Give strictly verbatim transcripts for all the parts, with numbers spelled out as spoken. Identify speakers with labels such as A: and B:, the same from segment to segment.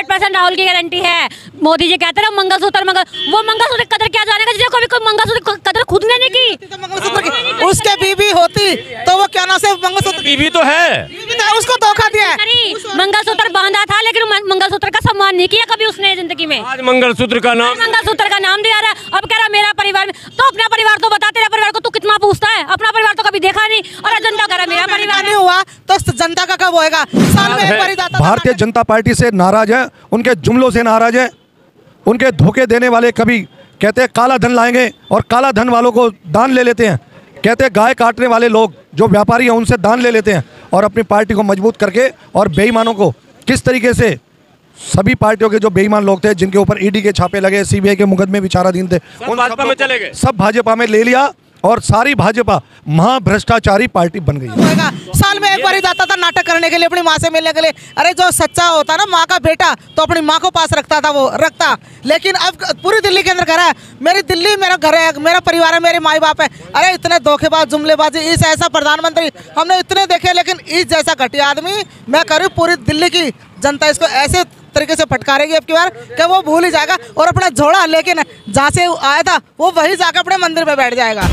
A: Hundred percent Rahul की guarantee है। मोदी जी कहते हैं मंगलसूत्र मंगल, वो मंगलसूत्र कदर क्या जानेगा जिसे कभी कोई मंगलसूत्र कदर खुद ने नहीं की।
B: तो मंगलसूत्र की उसके बीवी होती तो वो क्या ना से मंगलसूत्र
C: बीवी तो है,
B: उसको धोखा दिया है।
A: मंगलसूत्र बांधा था लेकिन मंगलसूत्र का सम्मान नहीं किया कभी उसने जिंदगी में।
C: आज मंगलसूत्र का नाम
A: मंगलसूत्र का नाम दिया रहा है। अब कह रहा मेरा परिवार में, तो अपना परिवार तो बता, तेरा परिवार को तू कितना पूछता है? अपना परिवार तो कभी देखा नहीं और जनता कह रहा मेरा परिवार
B: नहीं हुआ तो जनता का कब होएगा? साल में एक बार ही जाता।
D: भारतीय जनता पार्टी से नाराज है, उनके जुमलों से नाराज है, उनके धोखे देने वाले कभी कहते हैं काला धन लाएंगे और काला धन वालों को दान ले लेते हैं। कहते हैं गाय काटने वाले लोग जो व्यापारी हैं उनसे दान ले लेते हैं और अपनी पार्टी को मजबूत करके और बेईमानों को किस तरीके से सभी पार्टियों के जो बेईमान लोग थे जिनके ऊपर ईडी के छापे लगे, सीबीआई के मुकदमे विचाराधीन थे,
C: उन भाजपा में चले गए,
D: सब भाजपा में ले लिया और सारी भाजपा महाभ्रष्टाचारी पार्टी बन गई
B: होएगा। साल में एक बार ही जाता था नाटक करने के लिए, अपनी माँ से मिलने के लिए। अरे जो सच्चा होता ना माँ का बेटा तो अपनी माँ को पास रखता था, वो रखता। लेकिन अब पूरी दिल्ली के अंदर घर है, मेरी दिल्ली मेरा घर है, मेरा परिवार है, मेरे माँ बाप है। अरे इतने धोखेबाज जुमलेबाजी, इस ऐसा प्रधानमंत्री हमने इतने देखे, लेकिन इस जैसा घटिया आदमी मैं करूँ पूरी दिल्ली की जनता इसको ऐसे तरीके से फटकारेगी अब की बार कि वो भूल ही जाएगा और अपना झोला लेकिन जहाँ से आया था वो वही जाकर अपने मंदिर में बैठ जाएगा।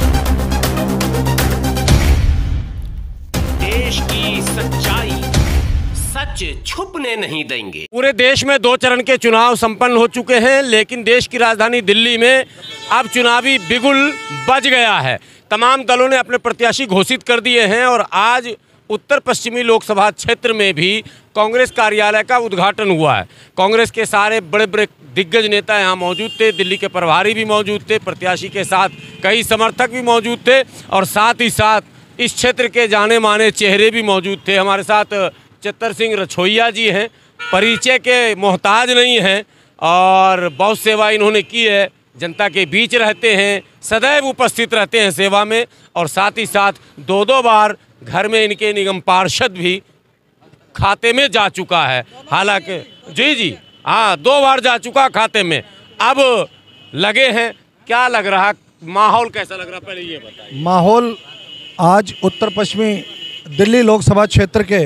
E: देश की सच्चाई सच छुपने नहीं देंगे।
C: पूरे देश में दो चरण के चुनाव संपन्न हो चुके हैं, लेकिन देश की राजधानी दिल्ली में अब चुनावी बिगुल बज गया है। तमाम दलों ने अपने प्रत्याशी घोषित कर दिए हैं और आज उत्तर पश्चिमी लोकसभा क्षेत्र में भी कांग्रेस कार्यालय का उद्घाटन हुआ है। कांग्रेस के सारे बड़े बड़े दिग्गज नेता यहाँ मौजूद थे, दिल्ली के प्रभारी भी मौजूद थे, प्रत्याशी के साथ कई समर्थक भी मौजूद थे और साथ ही साथ इस क्षेत्र के जाने माने चेहरे भी मौजूद थे। हमारे साथ चित्तर सिंह रछोइया जी हैं, परिचय के मोहताज नहीं हैं और बहुत सेवा इन्होंने की है, जनता के बीच रहते हैं, सदैव उपस्थित रहते हैं सेवा में और साथ ही साथ दो दो बार घर में इनके निगम पार्षद भी खाते में जा चुका है। हालांकि जी जी हाँ दो बार जा चुका खाते में, अब लगे हैं। क्या लग रहा, माहौल कैसा लग रहा, पहले ये बताइए।
D: माहौल आज उत्तर पश्चिमी दिल्ली लोकसभा क्षेत्र के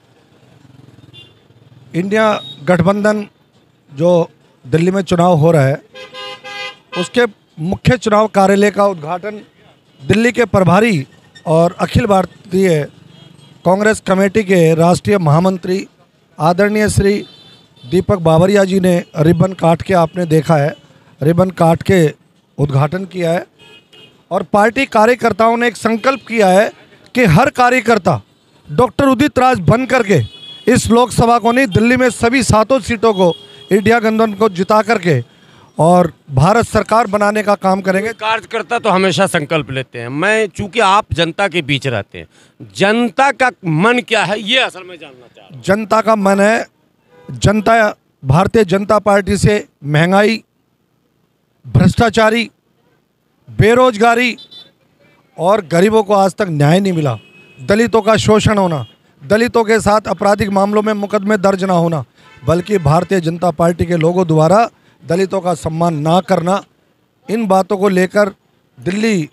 D: इंडिया गठबंधन जो दिल्ली में चुनाव हो रहा है उसके मुख्य चुनाव कार्यालय का उद्घाटन दिल्ली के प्रभारी और अखिल भारतीय कांग्रेस कमेटी के राष्ट्रीय महामंत्री आदरणीय श्री दीपक बाबरिया जी ने रिबन काट के आपने देखा है, रिबन काट के उद्घाटन किया है और पार्टी कार्यकर्ताओं ने एक संकल्प किया है कि हर कार्यकर्ता डॉक्टर उदित राज बन करके इस लोकसभा को नहीं, दिल्ली में सभी सातों सीटों को इंडिया गठबंधन को जिता करके और भारत सरकार बनाने का काम करेंगे।
C: कार्यकर्ता तो हमेशा संकल्प लेते हैं। मैं चूंकि आप जनता के बीच रहते हैं, जनता का मन क्या है ये असल में जानना चाह रहा हूं।
D: जनता का मन है, जनता भारतीय जनता पार्टी से महंगाई, भ्रष्टाचारी, बेरोजगारी और गरीबों को आज तक न्याय नहीं मिला, दलितों का शोषण होना, दलितों के साथ आपराधिक मामलों में मुकदमे दर्ज ना होना, बल्कि भारतीय जनता पार्टी के लोगों द्वारा दलितों का सम्मान ना करना, इन बातों को लेकर दिल्ली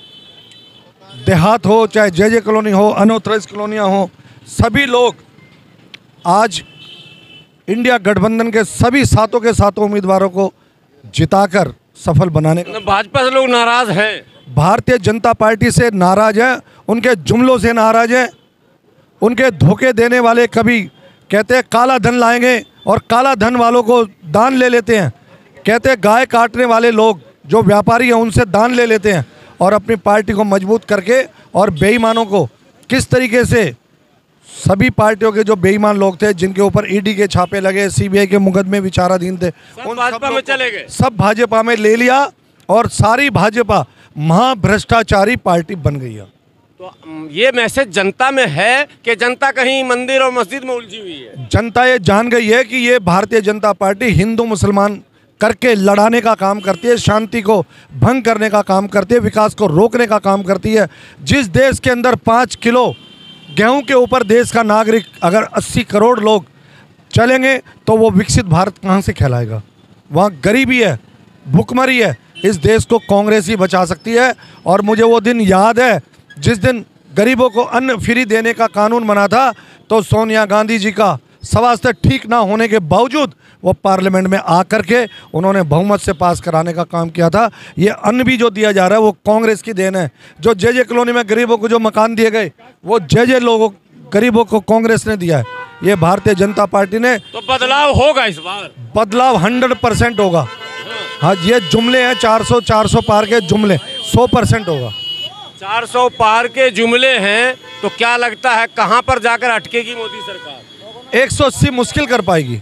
D: देहात हो चाहे जे जे कॉलोनी हो, अनऑथराइज्ड कॉलोनियाँ हो, सभी लोग आज इंडिया गठबंधन के सभी सातों के सातों उम्मीदवारों को जिताकर सफल बनाने का।
C: भाजपा से लोग नाराज हैं,
D: भारतीय जनता पार्टी से नाराज हैं, उनके जुमलों से नाराज हैं, उनके धोखे देने वाले कभी कहते हैं काला धन लाएंगे और काला धन वालों को दान ले लेते हैं। कहते हैं गाय काटने वाले लोग जो व्यापारी हैं उनसे दान ले लेते हैं और अपनी पार्टी को मजबूत करके और बेईमानों को किस तरीके से सभी पार्टियों के जो बेईमान लोग थे जिनके ऊपर ईडी के छापे लगे, सीबीआई के मुकदमे विचाराधीन थे,
C: उन भाजपा में चले गए,
D: सब भाजपा में ले लिया और सारी भाजपा महाभ्रष्टाचारी पार्टी बन गई है।
C: तो ये मैसेज जनता में है कि जनता कहीं मंदिर और मस्जिद में उलझी हुई है।
D: जनता ये जान गई है कि ये भारतीय जनता पार्टी हिंदू मुसलमान करके लड़ाने का काम करती है, शांति को भंग करने का काम करती है, विकास को रोकने का काम करती है। जिस देश के अंदर पाँच किलो गेहूं के ऊपर देश का नागरिक अगर अस्सी करोड़ लोग चलेंगे तो वो विकसित भारत कहाँ से कहलाएगा? वहाँ गरीबी है, भुखमरी है, इस देश को कांग्रेस ही बचा सकती है। और मुझे वो दिन याद है जिस दिन गरीबों को अन्न फ्री देने का कानून बना था, तो सोनिया गांधी जी का स्वास्थ्य ठीक ना होने के बावजूद वो पार्लियामेंट में आकर के उन्होंने बहुमत से पास कराने का काम किया था। ये अन्न भी जो दिया जा रहा है वो कांग्रेस की देन है। जो जे जे कॉलोनी में गरीबों को जो मकान दिए गए वो जे जे लोगों गरीबों को कांग्रेस ने दिया है, ये भारतीय जनता पार्टी ने।
C: तो बदलाव होगा इस बार,
D: बदलाव हंड्रेड परसेंट होगा। हाँ, ये जुमले हैं चार सौ चार सौ पार के जुमले, सौ परसेंट होगा।
C: चार सौ पार के जुमले हैं तो क्या लगता है कहां पर जाकर अटकेगी मोदी सरकार?
D: एक सौ अस्सी मुश्किल कर पाएगी,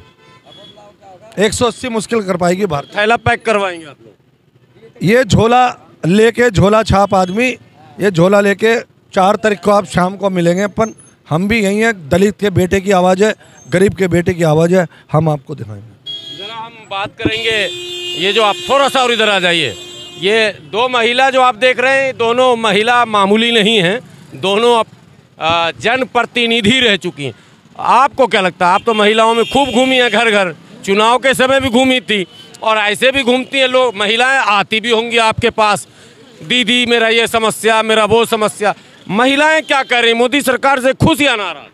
D: एक सौ अस्सी मुश्किल कर पाएगी भारत।
C: थैला पैक करवाएंगे आप लोग?
D: ये झोला लेके, झोला छाप आदमी, ये झोला लेके चार तारीख को आप शाम को मिलेंगे। अपन हम भी यही हैं, दलित के बेटे की आवाज़ है, गरीब के बेटे की आवाज़ है, हम आपको दिखाएंगे।
C: जरा हम बात करेंगे, ये जो आप थोड़ा सा और इधर आ जाइए, ये दो महिला जो आप देख रहे हैं, दोनों महिला मामूली नहीं हैं, दोनों अब जनप्रतिनिधि रह चुकी हैं। आपको क्या लगता है? आप तो महिलाओं में खूब घूमी हैं, घर घर, चुनाव के समय भी घूमी थी और ऐसे भी घूमती हैं लोग, महिलाएं आती भी होंगी आपके पास, दीदी मेरा ये समस्या, मेरा वो समस्या। महिलाएं क्या कर रही, मोदी सरकार से खुश या नाराज?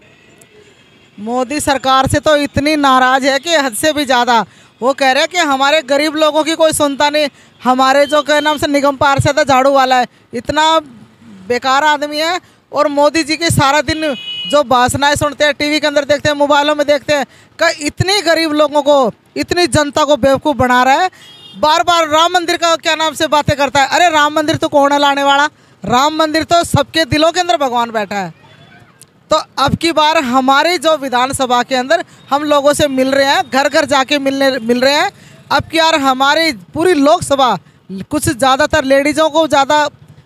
B: मोदी सरकार से तो इतनी नाराज है कि हद से भी ज़्यादा। वो कह रहे हैं कि हमारे गरीब लोगों की कोई सुनता नहीं, हमारे जो क्या नाम से निगम पार्षद है झाड़ू वाला है, इतना बेकार आदमी है। और मोदी जी की सारा दिन जो भाषणाएं सुनते हैं, टीवी के अंदर देखते हैं, मोबाइलों में देखते हैं, कि इतनी गरीब लोगों को, इतनी जनता को बेवकूफ़ बना रहा है। बार बार राम मंदिर का क्या नाम से बातें करता है। अरे राम मंदिर तो कौन है लाने वाला? राम मंदिर तो सबके दिलों के अंदर भगवान बैठा है। तो अब की बार हमारी जो विधानसभा के अंदर हम लोगों से मिल रहे हैं, घर घर जाके मिलने मिल रहे हैं। अब की बार हमारी पूरी लोकसभा, कुछ ज़्यादातर लेडीज़ों को ज़्यादा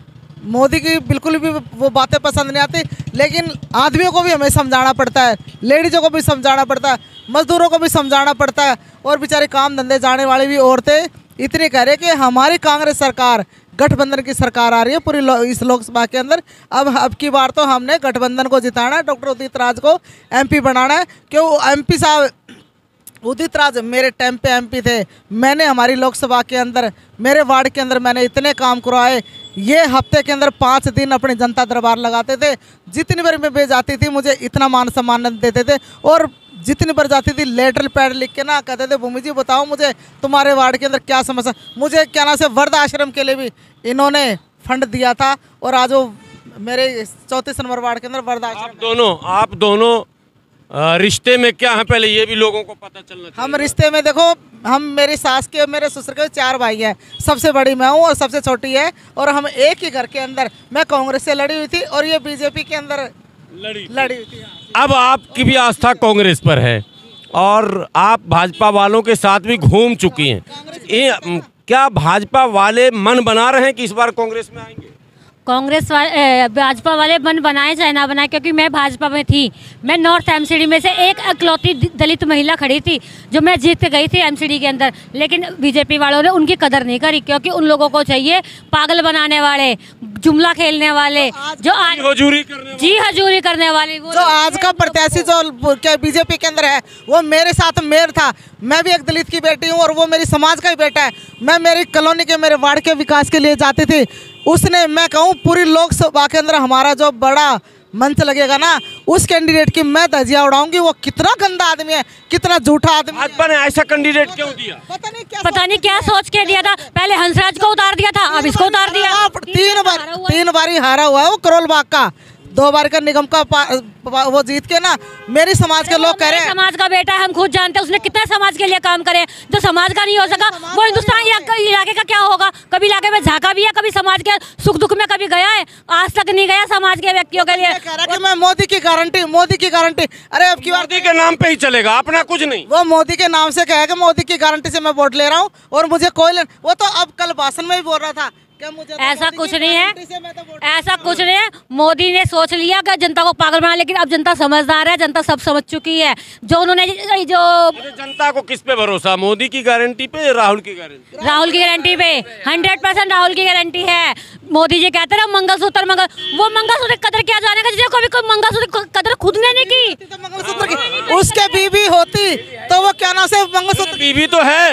B: मोदी की बिल्कुल भी वो बातें पसंद नहीं आती, लेकिन आदमियों को भी हमें समझाना पड़ता है, लेडीज़ों को भी समझाना पड़ता है, मजदूरों को भी समझाना पड़ता है, और बेचारे काम धंधे जाने वाली भी औरतें इतनी कह रहे कि हमारी कांग्रेस सरकार, गठबंधन की सरकार आ रही है पूरी लो, इस लोकसभा के अंदर। अब अब की बार तो हमने गठबंधन को जिताना है, डॉक्टर उदित राज को एमपी बनाना है। क्यों एमपी साहब, उदित राज मेरे टाइम पे एमपी थे, मैंने हमारी लोकसभा के अंदर, मेरे वार्ड के अंदर मैंने इतने काम करवाए। ये हफ्ते के अंदर पाँच दिन अपने जनता दरबार लगाते थे, जितनी बार मैं बे जाती थी मुझे इतना मान सम्मान देते थे, और जितनी बार जाती थी लेटर पैड लिख के ना कहते थे, भूमि जी बताओ मुझे तुम्हारे वार्ड के अंदर क्या समस्या। मुझे क्या नाम से वृद्ध आश्रम के लिए भी इन्होंने फंड दिया था, और आज वो मेरे चौंतीस नंबर वार्ड के अंदर वृद्ध आश्रम।
C: आप दोनों आप दोनों आ, रिश्ते में क्या है, पहले ये भी लोगों को पता चलना चाहिए।
B: हम रिश्ते में देखो, हम मेरी सास के, मेरे ससुर के चार भाई हैं, सबसे बड़ी मैं हूँ और सबसे छोटी है, और हम एक ही घर के अंदर, मैं कांग्रेस से लड़ी हुई थी और ये बीजेपी के अंदर
C: लड़ी
B: लड़ी हुई थी।
C: अब आपकी भी आस्था कांग्रेस पर है और आप भाजपा वालों के साथ भी घूम चुकी हैं। ये क्या भाजपा वाले मन बना रहे हैं कि इस बार कांग्रेस में आएंगे?
A: कांग्रेस वाले, भाजपा वाले मन बनाए चाहे ना बनाए, क्योंकि मैं भाजपा में थी। मैं नॉर्थ एमसीडी में से एक इकलौती दलित महिला खड़ी थी जो मैं जीत के गई थी एमसीडी के अंदर, लेकिन बीजेपी वालों ने उनकी कदर नहीं करी, क्योंकि उन लोगों को चाहिए पागल बनाने वाले, जुमला खेलने वाले, जो आज
C: हजूरी करने
A: जी हजूरी करने वाले। वो
B: जो आज का प्रत्याशी जो क्या बीजेपी के अंदर है, वो मेरे साथ मेयर था। मैं भी एक दलित की बेटी हूँ और वो मेरी समाज का ही बेटा है। मैं मेरी कॉलोनी के, मेरे वार्ड के विकास के लिए जाती थी। उसने, मैं कहूँ पूरी लोकसभा के अंदर हमारा जो बड़ा मंच लगेगा ना, उस कैंडिडेट की मैं धजिया उड़ाऊंगी। वो कितना गंदा आदमी है, कितना झूठा आदमी है।
C: भाजपा ने ऐसा कैंडिडेट क्यों दिया?
B: पता नहीं क्या
A: पता नहीं क्या सोच के दिया था। पहले हंसराज को उतार दिया था, अब इसको उतार दिया।
B: आप तीन बार तीन बारी हारा हुआ है वो करोल बाग का, दो बार का निगम का वो जीत के ना। मेरी समाज के लोग कह रहे हैं,
A: समाज का बेटा है, हम खुद जानते हैं उसने कितना समाज के लिए काम करे। जो समाज का नहीं हो सका वो हिंदुस्तान इलाके का क्या होगा? कभी इलाके में झांका भी है, कभी समाज के सुख दुख में कभी गया है? आज तक नहीं गया समाज के व्यक्तियों के लिए।
B: कह रहा है कि मैं मोदी की गारंटी, मोदी की गारंटी। अरे अब की बार
C: मोदी के नाम पे ही चलेगा, अपना कुछ नहीं।
B: वो मोदी के नाम से कहेगा मोदी की गारंटी से मैं वोट ले रहा हूँ और मुझे कोई, वो तो अब कल भाषण में भी बोल रहा था। मुझे तो
A: ऐसा कुछ नहीं है,
B: तो
A: ऐसा कुछ नहीं है। मोदी ने सोच लिया कि जनता को पागल बना, लेकिन अब जनता समझदार है, जनता सब समझ चुकी है। जो उन्होंने जो
C: जनता को किस पे भरोसा, मोदी की गारंटी पे, राहुल की गारंटी?
A: राहुल की गारंटी पे हंड्रेड परसेंट राहुल की गारंटी है। मोदी जी कहते हैं मंगलसूत्र, मंगल वो मंगलसूत्र कदर क्या जानेगा जिसको कभी कोई मंगलसूत्र कदर खुद ने नहीं की।
B: तो मंगलसूत्र की उसके बीवी होती तो वो क्या नाम से मंगलसूत्र
C: बीवी तो है,
B: बीवी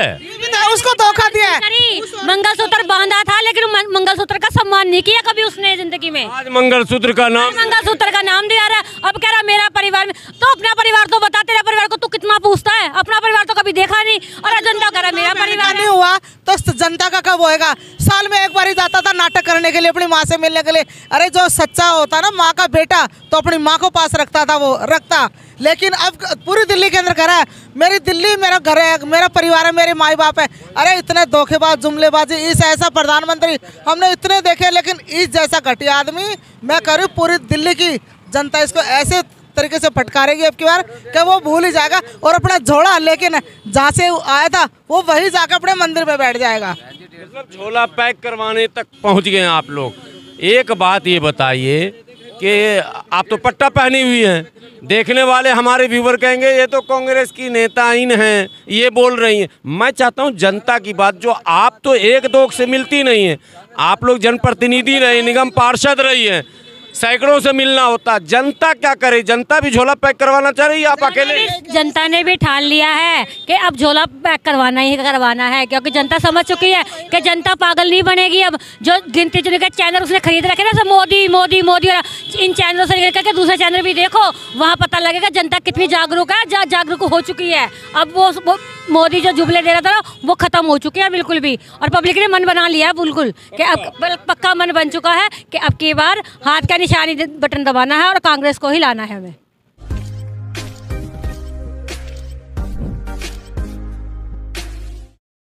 B: तो उसको धोखा दिया है।
A: मंगलसूत्र बांधा था लेकिन मंग- मंगलसूत्र का सम्मान नहीं किया कभी उसने जिंदगी में।
C: आज मंगलसूत्र का नाम
A: मंगलसूत्र का नाम दिया रहा है। अब कह रहा मेरा परिवार में, तो अपना परिवार तो बता, तेरा परिवार को तू कितना पूछता है? अपना परिवार तो कभी देखा नहीं और जनता कह रहा मेरा परिवार
B: नहीं हुआ तो जनता का कब होएगा? साल में एक बार ही जाता था नाटक करने के लिए, अपनी माँ से मिलने के लिए। अरे जो सच्चा होता ना माँ का बेटा तो अपनी माँ को पास रखता था, वो रखता। लेकिन अब पूरी दिल्ली के अंदर करा है, मेरी दिल्ली मेरा घर है, मेरा परिवार है, मेरे माई बाप है। अरे इतने धोखेबाज जुमलेबाजी, इस ऐसा प्रधानमंत्री हमने इतने देखे, लेकिन इस जैसा घटिया आदमी मैं करूँ पूरी दिल्ली की जनता इसको ऐसे तरीके से फटकारेगी अब की बार कि वो भूल ही जाएगा और अपना झोला लेकिन जहाँ से आया था वो वही जाकर अपने मंदिर में बैठ जाएगा।
C: मतलब झोला पैक करवाने तक पहुंच गए हैं आप लोग। एक बात ये बताइए कि आप तो पट्टा पहनी हुई हैं, देखने वाले हमारे व्यूवर कहेंगे ये तो कांग्रेस की नेताइन हैं, ये बोल रही हैं। मैं चाहता हूं जनता की बात, जो आप तो एक दो से मिलती नहीं है, आप लोग जनप्रतिनिधि रहे, निगम पार्षद रही हैं, सैकड़ों से मिलना होता। जनता क्या करे? जनता भी झोला पैक करवाना चाह रही है, आप अकेले?
A: जनता ने भी ठान लिया है कि अब झोला पैक करवाना ही करवाना है, क्योंकि जनता समझ चुकी है कि जनता पागल नहीं बनेगी। अब जो गिनती चुने के चैनल उसने खरीद रखे ना, सब मोदी मोदी मोदी, और इन चैनलों से लेकर के दूसरे चैनल भी देखो, वहाँ पता लगेगा जनता कितनी जागरूक है, जा, जागरूक हो चुकी है। अब वो, वो मोदी जो जुमले दे रहा था वो खत्म हो चुके हैं बिल्कुल भी, और पब्लिक ने मन बना लिया है बिल्कुल कि अब पक्का मन बन चुका है कि अब की बार हाथ का निशानी बटन दबाना है और कांग्रेस को ही लाना है हमें।